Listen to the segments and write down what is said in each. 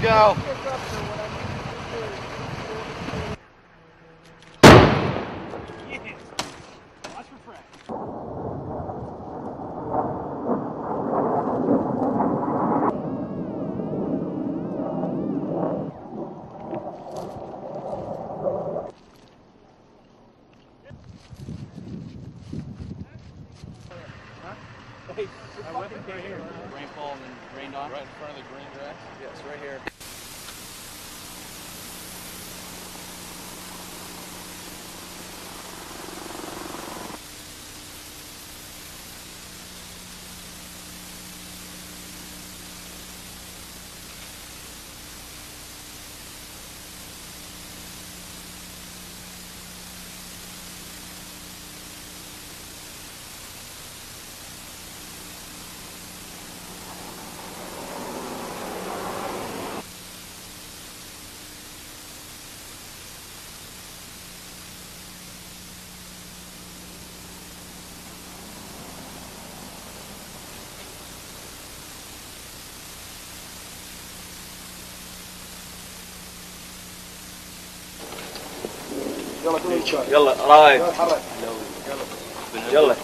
go. Watch for Frank. Hey, my weapon right here. Rainfall and rained on? Right in front of the green grass? Yes, right here. يلا كل الشارع يلا رايد اتحرك يلا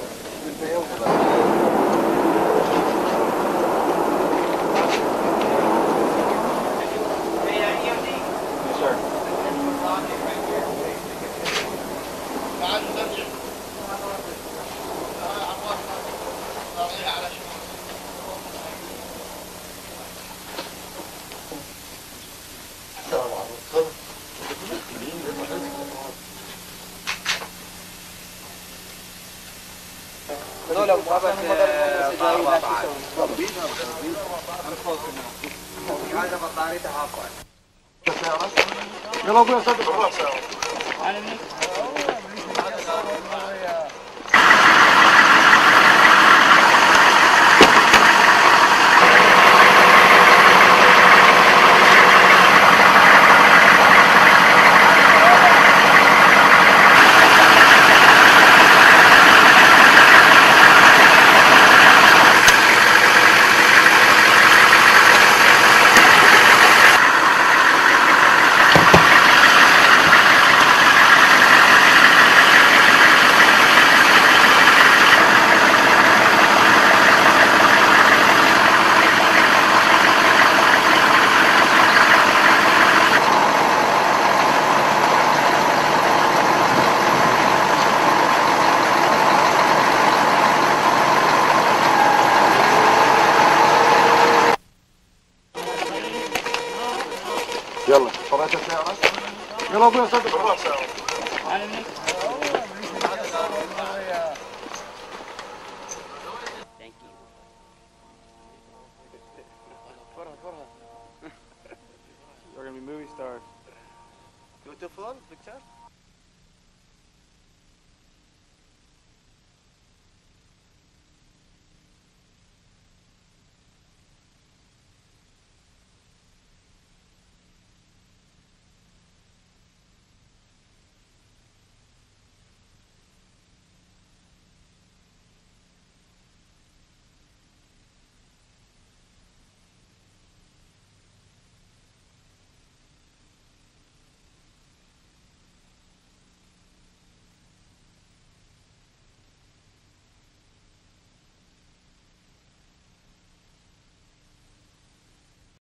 هذول مقابل هذا بطارية حاطة يلا ابويا صدق يلا طلعت السيارة يلا ابويا صدق والله سيارة Thank you. We're gonna be movie stars. تلفون دكتور